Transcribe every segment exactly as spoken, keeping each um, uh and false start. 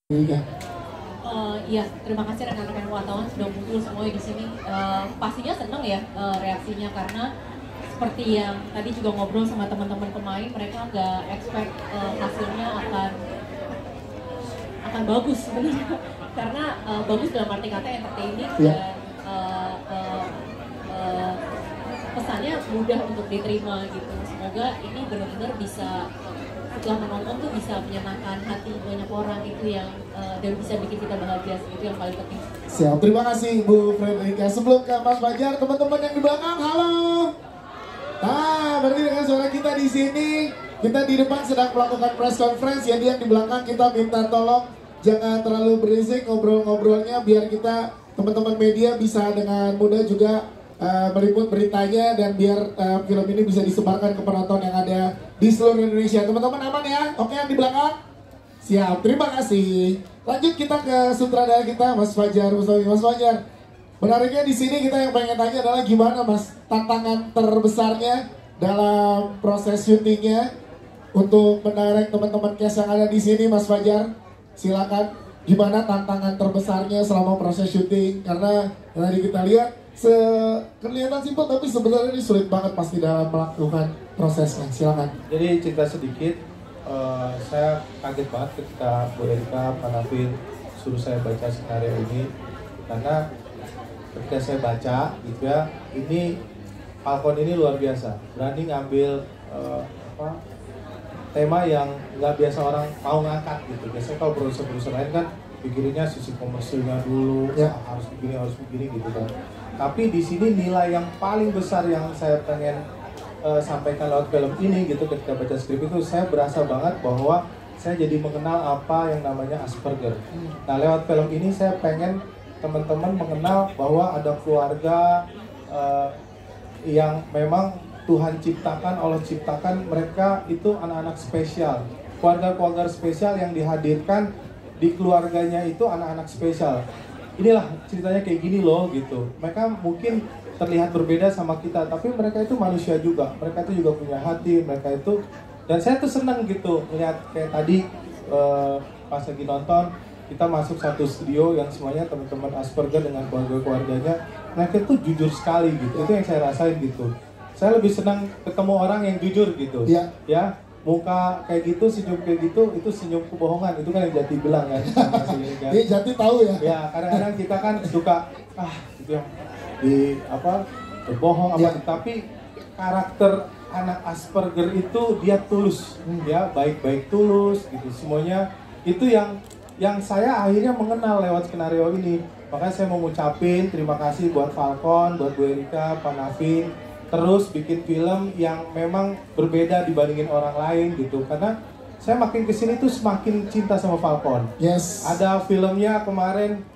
Iya. Uh, iya, terima kasih rekan-rekan wartawan sudah kumpul semua di sini. Uh, pastinya senang ya uh, reaksinya karena seperti yang tadi juga ngobrol sama teman-teman pemain, mereka nggak expect uh, hasilnya akan akan bagus sebenarnya. Karena uh, bagus dalam arti kata entertaining yeah. dan uh, uh, uh, pesannya mudah untuk diterima gitu. Semoga ini benar-benar bisa setelah menonton tuh bisa menyenangkan hati banyak orang, itu yang uh, dan bisa bikin kita bahagia, itu yang paling penting. Siap, terima kasih Bu Fredrika. Sebelum ke Mas Fajar, teman-teman yang di belakang, halo. Nah, berarti dengan suara kita di sini, kita di depan sedang melakukan press conference, jadi yang di belakang kita minta tolong jangan terlalu berisik ngobrol-ngobrolnya, biar kita teman-teman media bisa dengan mudah juga Uh, meliput beritanya dan biar uh, film ini bisa disebarkan ke penonton yang ada di seluruh Indonesia. Teman-teman aman ya? Oke, yang di belakang? Siap, terima kasih. Lanjut kita ke sutradara kita, Mas Fajar Mustawi. Mas Fajar, menariknya di sini kita yang pengen tanya adalah gimana Mas tantangan terbesarnya dalam proses syutingnya untuk mendirect teman-teman cast yang ada di sini, Mas Fajar. Silakan, gimana tantangan terbesarnya selama proses syuting? Karena tadi kita lihat Se kelihatan simpel tapi sebenarnya ini sulit banget pasti dalam melakukan prosesnya. Silakan. Jadi cerita sedikit, uh, saya kaget banget ketika Bu Erika, Pak Nafin suruh saya baca skenario ini, karena ketika saya baca gitu ya, ini Falcon ini luar biasa, berani ngambil uh, apa, tema yang nggak biasa orang mau ngangkat gitu. Biasanya kalau produser-produser lain kan pikirinnya sisi komersilnya dulu, ya. harus begini harus begini gitu kan. Tapi di sini nilai yang paling besar yang saya pengen uh, sampaikan lewat film ini gitu, ketika baca skrip itu saya berasa banget bahwa saya jadi mengenal apa yang namanya Asperger. Nah, lewat film ini saya pengen teman-teman mengenal bahwa ada keluarga uh, yang memang Tuhan ciptakan, Allah ciptakan, mereka itu anak-anak spesial. Keluarga-keluarga spesial yang dihadirkan di keluarganya itu anak-anak spesial. Inilah ceritanya kayak gini loh gitu. Mereka mungkin terlihat berbeda sama kita, tapi mereka itu manusia juga. Mereka itu juga punya hati, mereka itu, dan saya tuh senang gitu melihat kayak tadi uh, pas lagi nonton kita masuk satu studio yang semuanya teman-teman Asperger dengan keluarga-keluarganya. Mereka tuh jujur sekali gitu. Itu yang saya rasain gitu. Saya lebih senang ketemu orang yang jujur gitu. Ya. Ya. Muka kayak gitu, senyum kayak gitu, itu senyum kebohongan, itu kan yang Jati bilang kan. Kan? Iya, Jati tahu ya. Ya, kadang-kadang kita kan suka ah gitu yang di apa berbohong apa, ya. Tapi karakter anak Asperger itu dia tulus, hmm. ya baik-baik tulus gitu semuanya. Itu yang yang saya akhirnya mengenal lewat skenario ini. Makanya saya mau ngucapin terima kasih buat Falcon, buat Bu Erika, Pak Nafin, terus bikin film yang memang berbeda dibandingin orang lain gitu. Karena saya makin kesini tuh semakin cinta sama Falcon. Yes. Ada filmnya kemarin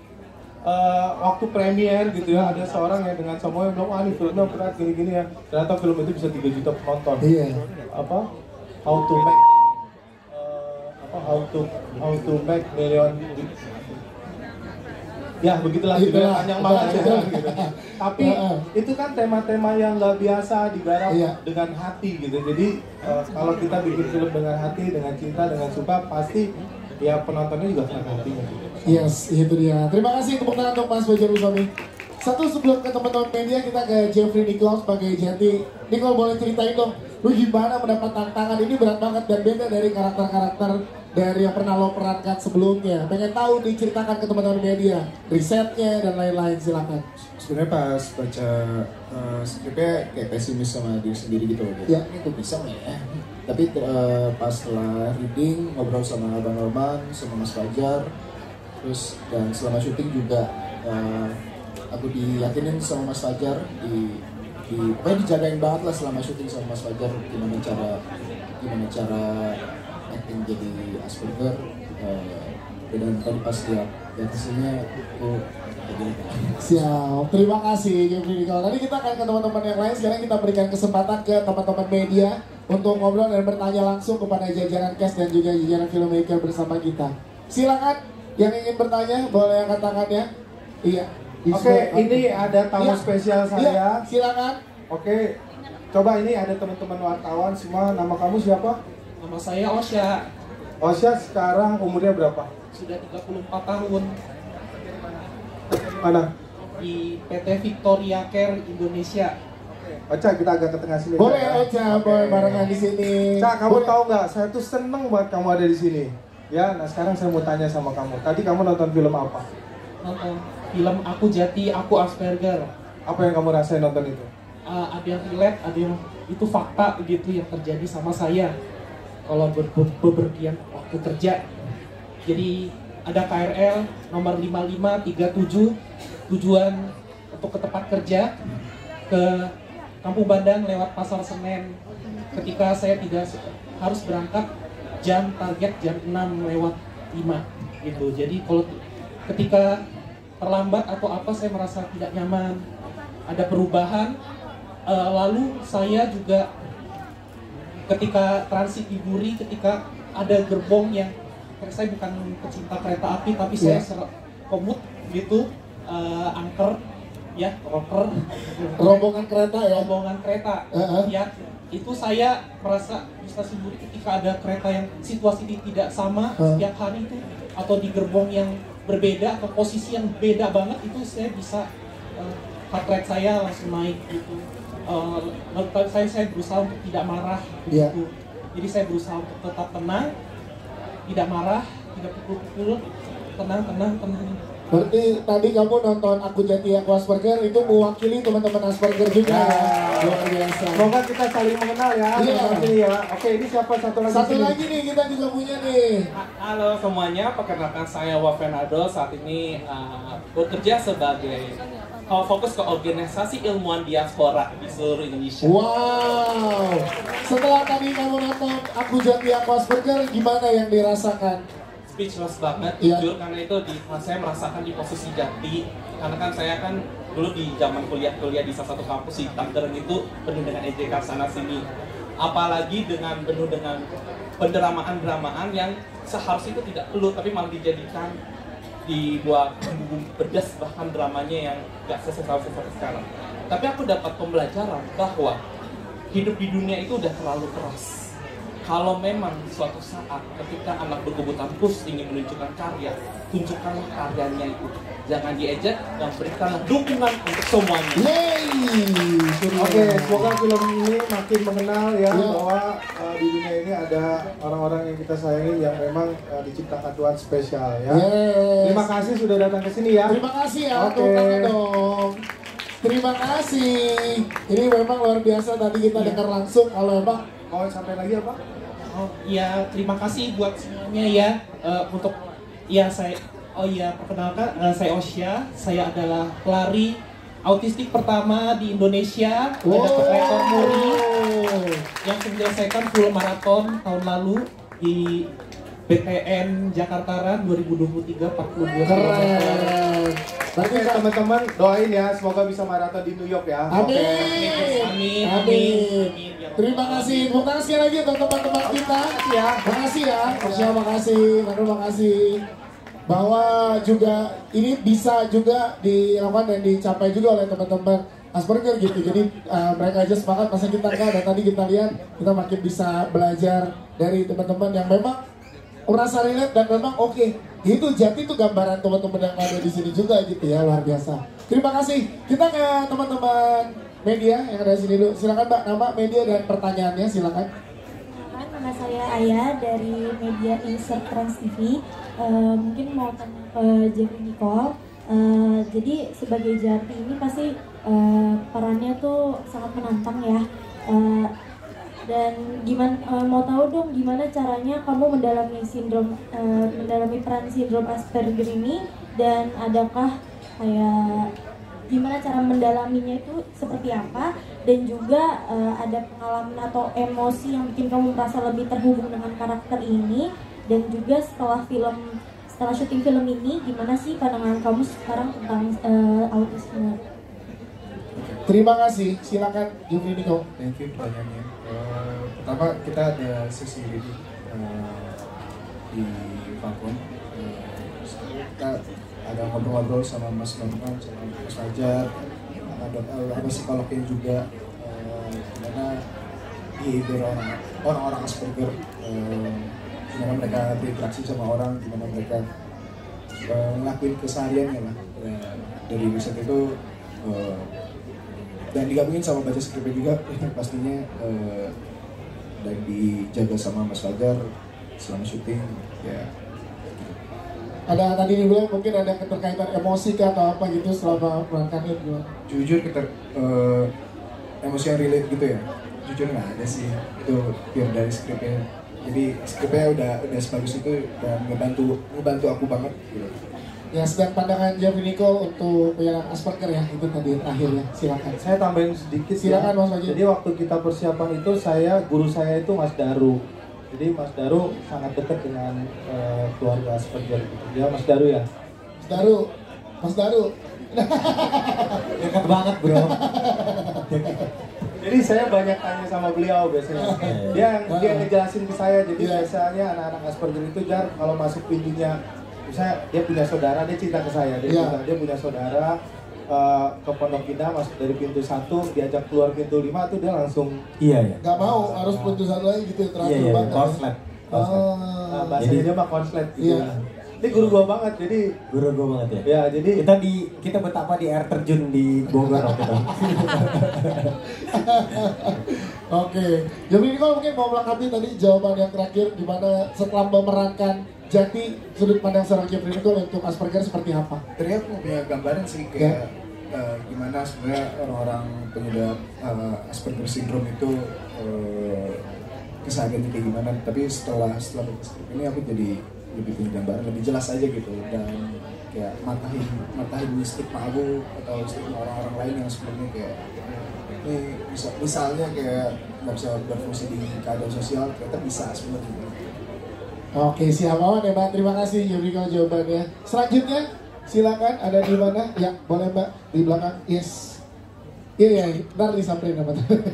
uh, waktu premier gitu ya, ada seorang yang dengan semuanya bilang, wah ini filmnya berat gini-gini ya. Ternyata film itu bisa tiga juta penonton. Iya. Apa? How to make uh, apa? How to how to make million. Ya begitulah, itulah panjang banget ya, gitu. Tapi itu kan tema-tema yang nggak biasa digarap iya. dengan hati gitu. Jadi uh, kalau kita bikin film dengan hati, dengan cinta, dengan suka, pasti ya penontonnya juga kena hatinya. Gitu. Yes, itu dia. Terima kasih tepuk tangan untuk Mas Fajar Mustawi. Satu sebelum ke teman-teman media, kita ke Jeffrey Nicole sebagai Jati. Nicole, boleh ceritain dong, lu gimana mendapat tantangan ini? Berat banget dan beda dari karakter-karakter dari yang pernah lo perankan sebelumnya. Pengen tahu, diceritakan ke teman-teman media, risetnya dan lain-lain, silakan. Sebenarnya pas baca uh, skripnya kayak pesimis sama diri sendiri gitu loh. Ya. Ini tuh bisa nggak ya? Tapi uh, pas setelah reading, ngobrol sama Abang Norman, sama Mas Fajar, terus dan selama syuting juga uh, aku diyakinin sama Mas Fajar, di, di pokoknya dijagain banget lah selama syuting sama Mas Fajar, gimana cara gimana cara acting jadi Asperger, uh, dan tadi pas lihat lihat hasilnya itu siap, terima kasih Jeffrey Nicole. Tadi kita akan ke teman-teman yang lain. Sekarang kita berikan kesempatan ke teman-teman media untuk ngobrol dan bertanya langsung kepada jajaran cast dan juga jajaran filmmaker bersama kita. Silakan yang ingin bertanya, boleh angkat tangannya. Iya. Oke, okay, ini ada tamu ya. spesial saya. Ya, silakan. Oke, okay. Coba ini ada teman-teman wartawan semua. Nama kamu siapa? Nama saya Osya. Osya sekarang umurnya berapa? Sudah tiga puluh empat tahun. Mana? Di P T Victoria Care Indonesia. Ocha, kita agak ke tengah sini. Boleh ya. Ocha, boleh barengan di sini. Cak, kamu Boleh. tahu nggak? Saya tuh seneng banget kamu ada di sini. Ya, nah sekarang saya mau tanya sama kamu. Tadi kamu nonton film apa? Nonton film Aku Jati, Aku Asperger. Apa yang kamu rasain nonton itu? Uh, ada yang relate, ada yang itu fakta gitu yang terjadi sama saya. Kalau ber ber bepergian waktu kerja. Jadi ada K R L nomor lima lima tiga tujuh tujuan untuk ke tempat kerja ke Kampung Bandang lewat Pasar Senen. Ketika saya tidak harus berangkat jam target jam enam lewat lima gitu. Jadi kalau ketika terlambat atau apa saya merasa tidak nyaman, ada perubahan. Uh, lalu saya juga ketika transit di Duri, ketika ada gerbong yang saya bukan pecinta kereta api tapi saya Yeah. komut gitu, uh, angker ya, rocker, Rombongan kereta ya. rombongan kereta Uh-huh. ya, itu saya merasa di stasiun Duri ketika ada kereta yang situasi ini tidak sama Uh. setiap hari itu atau di gerbong yang berbeda atau posisi yang beda banget, itu saya bisa uh, heart rate saya langsung naik gitu. Uh, saya saya berusaha untuk tidak marah Yeah. gitu. Jadi saya berusaha untuk tetap tenang, tidak marah, tidak pukul-pukul, tenang, tenang, tenang. Berarti tadi kamu nonton Aku Jati Aku Asperger itu mewakili teman-teman Asperger juga Ya. ya. Luar biasa. Semoga kita saling mengenal ya. Iya. Terima kasih ya. Oke, ini siapa satu lagi? Satu sini? lagi nih kita juga punya nih. Halo semuanya, perkenalkan saya Wavenado. Saat ini uh, bekerja sebagai uh, fokus ke organisasi ilmuwan diaspora di seluruh Indonesia. Wow. Setelah tadi kamu nonton Aku Jati Aku Asperger, gimana yang dirasakan? Speechless banget, Iya. jujur, karena itu di, saya merasakan di posisi Jati. Karena kan saya kan dulu di zaman kuliah-kuliah di salah satu kampus di Tangerang itu penuh dengan ejekan sana sini. Apalagi dengan penuh dengan pendramaan-dramaan yang seharusnya itu tidak perlu, tapi malah dijadikan dibuat bumbu pedas, bahkan dramanya yang gak selesai sampai sekarang. Tapi aku dapat pembelajaran bahwa hidup di dunia itu udah terlalu keras. Kalau memang suatu saat ketika anak berkebutuhan khusus ingin menunjukkan karya, tunjukkanlah karyanya itu. Jangan diejek dan berikanlah dukungan untuk semuanya. Yeay. Oke, semoga film ini makin mengenal ya, Ya. bahwa uh, di dunia ini ada orang-orang yang kita sayangi yang memang uh, diciptakan Tuhan spesial ya. Yes. Terima kasih sudah datang ke sini ya. Terima kasih ya, Oke. tepuk tangan dong. Terima kasih. Ini memang luar biasa tadi kita dengar langsung kalau memang Mau sampai lagi apa? Oh ya, terima kasih buat semuanya ya, uh, untuk ya saya oh ya perkenalkan, uh, saya Osya, saya adalah pelari autistik pertama di Indonesia, ada rekor muri yang menyelesaikan full maraton tahun lalu di B T N Jakarta Run dua ribu dua puluh tiga empat puluh dua kilometer. keren. Berarti Oke teman-teman, doain ya, semoga bisa maraton di New York ya. Amin. Oke. Amin, Amin. amin. Terima kasih. Terima kasih lagi untuk teman-teman kita. Ya. Terima kasih ya. Terima kasih. Terima kasih. Bahwa juga ini bisa juga dilakukan dan dicapai juga oleh teman-teman Asperger gitu. Jadi uh, mereka aja semangat, masa kita enggak. Dan tadi kita lihat kita makin bisa belajar dari teman-teman yang memang merasa relate dan memang oke. Okay. Itu Jati itu gambaran teman-teman yang ada di sini juga gitu ya, luar biasa. Terima kasih. Kita ke teman-teman media yang ada di sini dulu. Silakan Mbak, nama, media dan pertanyaannya silakan. Nama saya Aya dari media Insert Trans T V. Uh, mungkin mau tanya ke Jeffrey Nicole. Uh, jadi sebagai Jati ini pasti uh, perannya tuh sangat menantang ya. Uh, dan gimana uh, mau tahu dong gimana caranya kamu mendalami sindrom uh, mendalami peran sindrom Asperger ini, dan adakah kayak gimana cara mendalaminya itu seperti apa, dan juga uh, ada pengalaman atau emosi yang bikin kamu merasa lebih terhubung dengan karakter ini, dan juga setelah film setelah syuting film ini gimana sih pandangan kamu sekarang tentang uh, autisme? Terima kasih. Silakan Jeffrey Nicole. Thank you pertanyaannya. Uh, pertama kita ada sesi ini uh, di Falcon. Uh, kita ada ngobrol-ngobrol sama Mas Norman, sama Mas Fajar, ada, ada psikolognya juga, uh, dimana behavior orang orang-orang Asperger uh, gimana mereka berinteraksi sama orang, gimana mereka uh, ngelakuin kesehariannya lah. Ya, dari riset itu uh, dan digabungin sama baca skripnya juga pastinya uh, dan dijaga sama Mas Fajar selama syuting ya. Ada tadi dibilang mungkin ada keterkaitan emosi kah atau apa gitu selama memerankan itu? Jujur kita uh, emosi yang relate gitu ya, jujur nggak ada sih, itu pure dari skripnya. Jadi skripnya udah udah sebagus itu dan ngebantu ngebantu aku banget gitu. Ya, sedang pandangan Jeffrey Nicole untuk penyandang Asperger ya, itu tadi terakhir ya, silakan. Saya tambahin sedikit. Silakan ya. Mas Fajar. Jadi waktu kita persiapan itu saya guru saya itu Mas Daru. Jadi Mas Daru sangat dekat dengan uh, keluarga Asperger. Ya Mas Daru ya. Mas Daru, Mas Daru. Dekat banget bro. Jadi saya banyak tanya sama beliau biasanya. Dia dia ngejelasin ke saya. Jadi biasanya anak-anak Asperger itu jar kalau masuk pintunya, misalnya dia punya saudara, dia cerita ke saya. Dia cerita dia punya saudara. Uh, ke Pondok Indah masuk dari pintu satu, diajak keluar pintu lima tuh dia langsung iya ya. Gak mau, harus pintu satu lagi gitu terakhir iya, iya, banget. Konslet. Oh. Nah, bahasanya dia mah konslet gitu. Iya. Ini guru gua banget, jadi guru gua banget ya. Ya, jadi kita di kita betapa di air terjun di Bogor waktu itu. Oke, jadi ini kalau mungkin mau melengkapi tadi jawaban yang terakhir, gimana setelah memerankan Jati sudut pandang seorang Jeffrey Nicole untuk Asperger seperti apa? Ternyata aku punya gambaran sih kayak ya. uh, gimana sebenarnya orang-orang pengidap uh, Asperger syndrome itu uh, kesehariannya kayak gimana. Tapi setelah setelah skrip ini aku jadi lebih punya gambaran lebih jelas aja gitu dan kayak matahin matahin stigma aku atau stigma orang-orang lain yang sebelumnya kayak ini bisa, misalnya kayak nggak bisa berfungsi di keadaan sosial, ternyata bisa sebenarnya. Oke, siap awan ya Mbak. Terima kasih Jeffrey kalau jawabannya. Selanjutnya silakan, ada di mana? Ya, boleh Mbak di belakang. Yes. Iya ya, ntar disamperin nama.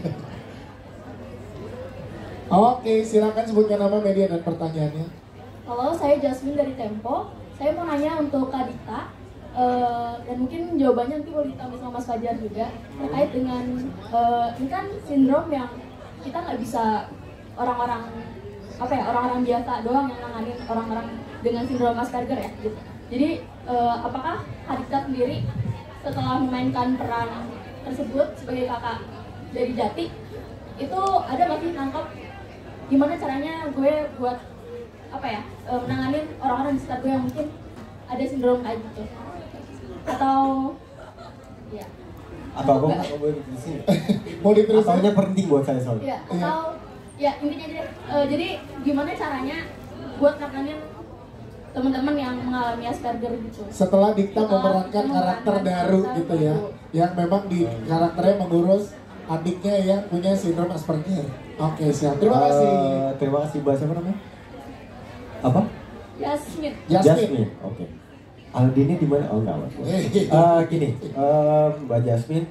Oke, silakan sebutkan nama, media dan pertanyaannya. Halo, saya Jasmine dari Tempo. Saya mau nanya untuk Kak Dita, uh, dan mungkin jawabannya nanti boleh ditambah sama Mas Fajar juga terkait dengan uh, ini kan sindrom yang kita nggak bisa orang-orang apa ya orang-orang biasa doang yang nanganin orang-orang dengan sindrom Asperger ya gitu. Jadi uh, apakah Kak Dita sendiri setelah memainkan peran tersebut sebagai kakak dari Jati itu ada nggak sih nangkep gimana caranya gue buat apa ya uh, menanganin orang-orang di sekitar gue yang mungkin ada sindrom kayak gitu atau ya atau aku nggak mau di sini mau diterus ataunya penting buat saya soalnya ya, atau ya intinya aja uh, jadi gimana caranya buat nanganin teman-teman yang mengalami Asperger gitu setelah Dita memerankan karakter Daru gitu ya yang memang di karakternya mengurus adiknya yang punya sindrom Asperger. Oke, siap, terima kasih. uh, terima kasih Mbak, siapa namanya? Apa? Jasmine. Jasmine, Jasmine. Oke. Okay. Aldini di mana? Oh enggak, Mas. Uh, gini, uh, Mbak Jasmine,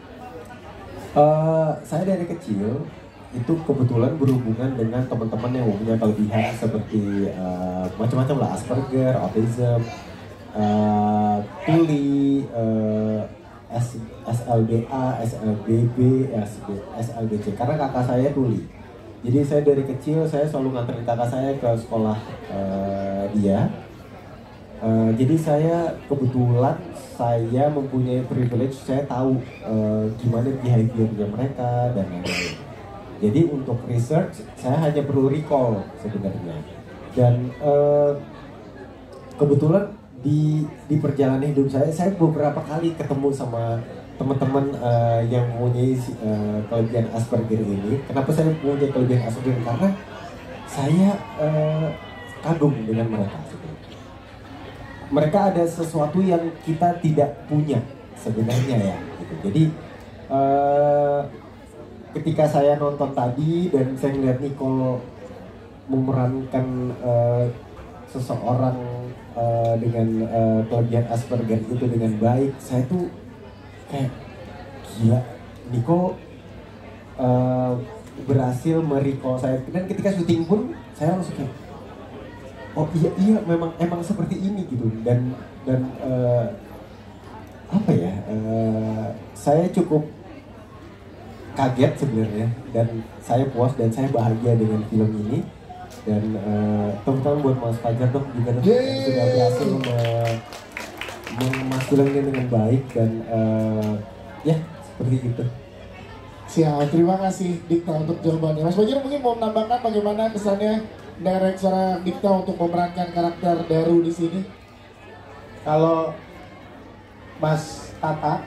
uh, saya dari kecil itu kebetulan berhubungan dengan teman-teman yang punya kelebihan seperti uh, macam-macam lah, Asperger, autism, uh, tuli, uh, S, SLBA, SLBB, S L B C. Karena kakak saya tuli. Jadi saya dari kecil saya selalu nganterin kakak saya ke sekolah uh, dia. Uh, jadi saya kebetulan saya mempunyai privilege, saya tahu uh, gimana behaviornya mereka dan lain-lain. Jadi untuk research saya hanya perlu recall sebenarnya. Dan uh, kebetulan di di perjalanan hidup saya, saya beberapa kali ketemu sama teman-teman uh, yang mempunyai uh, kelebihan Asperger ini. Kenapa saya punya kelebihan Asperger? Karena saya uh, kagum dengan mereka. Mereka ada sesuatu yang kita tidak punya sebenarnya ya. Gitu. Jadi uh, ketika saya nonton tadi dan saya melihat Nicole memerankan uh, seseorang uh, dengan uh, kelebihan Asperger itu dengan baik, saya tuh kayak gila, Nicole uh, berhasil merecall saya. Dan ketika syuting pun saya langsung kayak oh iya iya memang emang seperti ini gitu. Dan dan uh, apa ya, uh, saya cukup kaget sebenarnya dan saya puas dan saya bahagia dengan film ini. Dan uh, teman-teman buat Mas Fajar dong juga dong, Yeay. sudah berhasil me- mengemas ini dengan baik dan uh, ya seperti itu. Siap, terima kasih Dikta untuk jawabannya. Mas Fajar mungkin mau menambahkan bagaimana kesannya direct seorang Dikta untuk memerankan karakter Daru di sini? Kalau Mas Tata,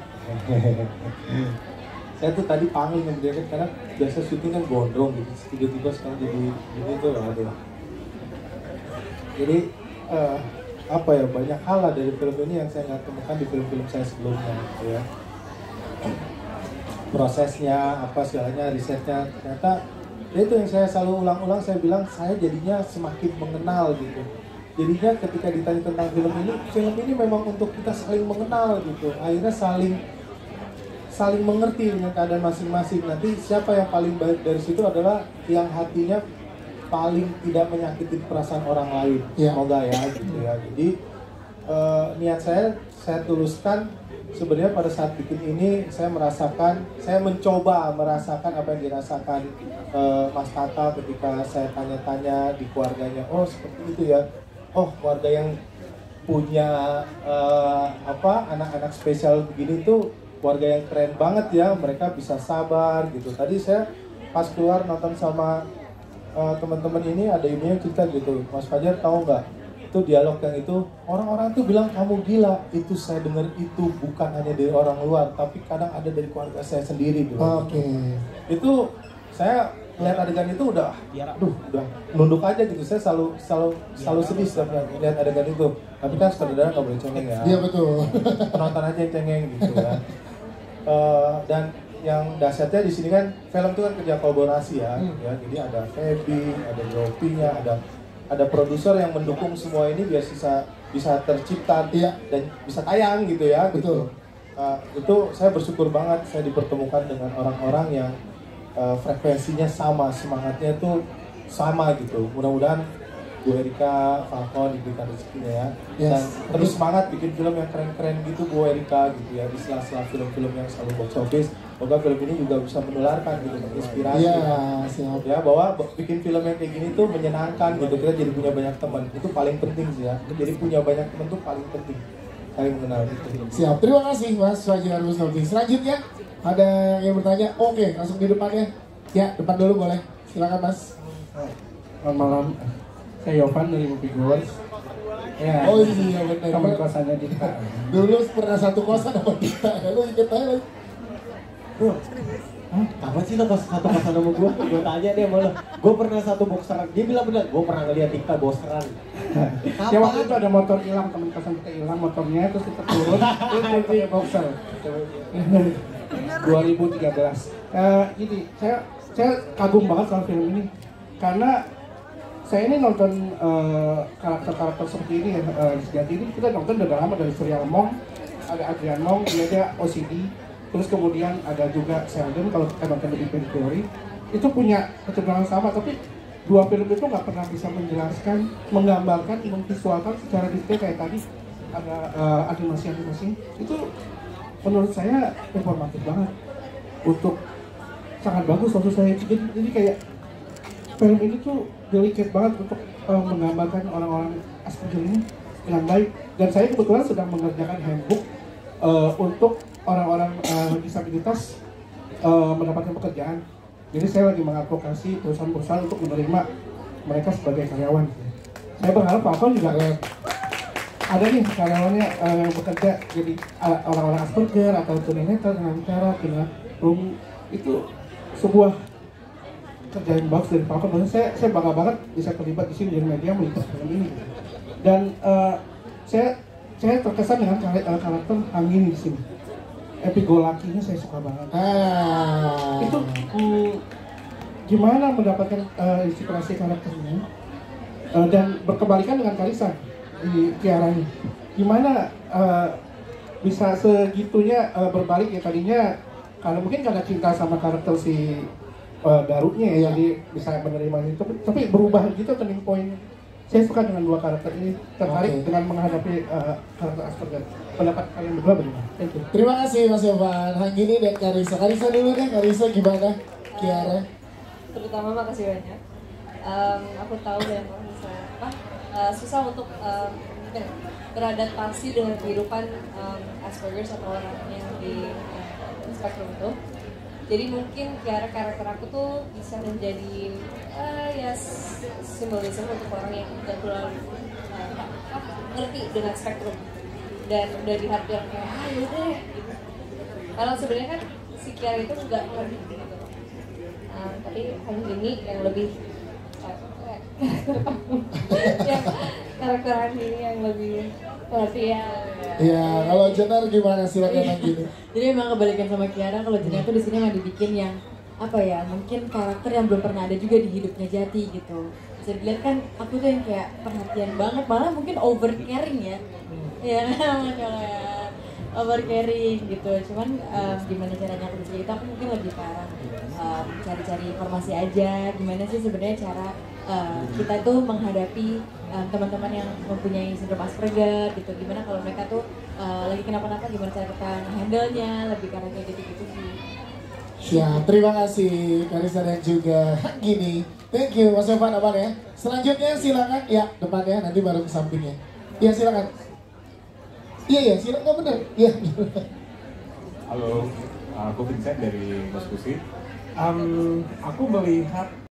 saya tuh tadi panggil sama dia kan karena biasa syuting kan gondrong gitu, tiba-tiba sekarang jadi ini tuh ada. Jadi uh, apa ya, banyak hal lah dari film ini yang saya nggak temukan di film-film saya sebelumnya gitu ya. Prosesnya apa segalanya, risetnya, ternyata ya itu yang saya selalu ulang-ulang, saya bilang saya jadinya semakin mengenal gitu. Jadinya ketika ditanya tentang film ini, film ini memang untuk kita saling mengenal gitu. Akhirnya saling saling mengerti dengan keadaan masing-masing. Nanti siapa yang paling baik dari situ adalah yang hatinya paling tidak menyakiti perasaan orang lain. Ya. Semoga ya gitu ya. Jadi eh, niat saya, saya tuluskan sebenarnya pada saat bikin ini saya merasakan, saya mencoba merasakan apa yang dirasakan eh, Mas Tata ketika saya tanya-tanya di keluarganya. Oh seperti itu ya. Oh keluarga yang punya eh, apa anak-anak spesial begini tuh keluarga yang keren banget ya, mereka bisa sabar gitu. Tadi saya pas keluar nonton sama uh, teman-teman ini ada ibu yang cerita gitu, Mas Fajar tahu nggak? Itu dialog yang itu orang-orang tuh bilang kamu gila. Itu saya dengar itu bukan hanya dari orang luar, tapi kadang ada dari keluarga saya sendiri. Oke. Okay. Itu saya lihat adegan itu udah, aduh, udah nunduk aja gitu. Saya selalu selalu selalu sedih setiap lihat adegan itu. Tapi kan sutradara nggak boleh cengeng ya. Iya betul. Penonton aja yang cengeng gitu ya. Uh, dan yang dahsyatnya di sini kan film itu kan kerja kolaborasi ya, hmm. ya jadi ada Feby, ada Dropinya, ada ada produser yang mendukung semua ini biar bisa bisa tercipta ya, dan bisa tayang gitu ya. Betul. Gitu. Uh, itu saya bersyukur banget saya dipertemukan dengan orang-orang yang uh, frekuensinya sama, semangatnya itu sama gitu. Mudah-mudahan Bu Erika, Falcon diberikan rezekinya ya, yes. Dan terus semangat bikin film yang keren-keren gitu Bu Erika gitu ya, di sela-sela film-film yang selalu box office. Semoga film ini juga bisa menularkan gitu, menginspirasi ya, siap. Ya bahwa bikin film yang kayak gini tuh menyenangkan gitu, kita jadi punya banyak teman, itu paling penting sih ya. Jadi punya banyak teman tuh paling penting, saling mengenal itu. Siap, terima kasih Mas Fajar Musnawti. Selanjutnya ada yang bertanya, oke langsung di depannya. Ya depan dulu boleh, silakan Mas. Selamat malam. Saya Yovan dari Movie Goers. Ya, oh iya benar. Teman kosannya Dikta. Dulu pernah satu kosan sama Dikta, lu inget aja. Bro, hah? Kapan sih lo kos satu kosan sama gue? Gue tanya deh sama lo. Gue pernah satu boxeran. Dia bilang bener, gue pernah ngeliat Dikta boxeran. Ya waktu itu ada motor hilang, teman kosan kita hilang motornya, terus kita turun, terus dia punya boxer. dua ribu tiga belas. Uh, jadi saya saya kagum banget sama film ini karena saya ini nonton uh, karakter-karakter seperti ini ya, uh, di Sejati ini kita nonton udah lama dari serial Mong, ada Adrian Mong, dia ada O C D, terus kemudian ada juga Sheldon kalau kita nonton di Big Bang Theory, itu punya kecenderungan sama, tapi dua film itu nggak pernah bisa menjelaskan, menggambarkan, memvisualkan secara detail kayak tadi ada uh, animasi-animasi, itu menurut saya informatif banget, untuk sangat bagus waktu saya jadi, jadi kayak film ini tuh delicate banget untuk uh, menggambarkan orang-orang Asperger ini dengan baik, dan saya kebetulan sedang mengerjakan handbook uh, untuk orang-orang uh, disabilitas uh, mendapatkan pekerjaan. Jadi saya lagi mengadvokasi perusahaan-perusahaan untuk menerima mereka sebagai karyawan. Saya berharap Falcon juga uh, ada nih karyawannya uh, yang bekerja jadi uh, orang-orang Asperger atau tunanetra dengan cara dengan rum itu sebuah kerjaan bagus dari Falcon. Maksudnya saya saya bangga banget bisa terlibat di sini dengan media meliput film ini. Dan uh, saya saya terkesan dengan karakter, karakter Angin di sini. Epigolakinya saya suka banget. Ah. Itu um, gimana mendapatkan uh, inspirasi karakternya uh, dan berkebalikan dengan Karissa di Kiaranya. Gimana uh, bisa segitunya uh, berbalik ya, tadinya karena mungkin karena cinta sama karakter si Uh, Darunya ya, jadi bisa menerima itu, tapi berubah gitu turning point. Saya suka dengan dua karakter ini, tertarik okay. dengan menghadapi uh, karakter Asperger. Pendapat kalian berdua bagaimana? Thank you. Terima kasih Mas Yovan, Hanggini dan Karissa. Karissa dulu deh, Karissa gimana? Kiara? Terutama makasih banyak. um, aku tahu banyak orang misalnya apa uh, susah untuk um, beradaptasi dengan kehidupan um, Asperger atau orang yang di uh, spektrum itu. Jadi mungkin karakter aku tuh bisa menjadi uh, ya simbolisme untuk orang yang tidak terlalu uh, ngerti dengan spektrum dan udah di hati yang kayak ah yaudah gitu. Kalau sebenarnya kan si Kiara itu nggak ngerti gitu. Uh, tapi hanya ini yang lebih uh, yang karakter ini yang lebih perhatian. Iya, kalau Jenar gimana silakan lagi nih. Jadi emang kebalikan sama Kiara, kalau Jenar tuh di sini emang dibikin yang apa ya, mungkin karakter yang belum pernah ada juga di hidupnya Jati gitu. Bisa dilihat kan aku tuh yang kayak perhatian banget, malah mungkin over caring ya. Iya, masalah over caring gitu. Cuman um, gimana caranya aku bisa itu, aku mungkin lebih ke arah um, cari-cari informasi aja. Gimana sih sebenarnya cara uh, kita tuh menghadapi um, teman-teman yang mempunyai sindrom Asperger gitu. Gimana kalau mereka tuh uh, lagi kenapa-napa, gimana cara kita handle-nya, lebih karena kayak gitu-gitu sih. Ya, terima kasih Karissa dan juga Gini. Thank you Mas Evan, aman ya. Selanjutnya silakan ya depannya, nanti baru ke sampingnya. Ya silakan. Iya ya, silakan, nggak benar. Iya. Halo, aku Vincent dari Mas Kusi. Um, aku melihat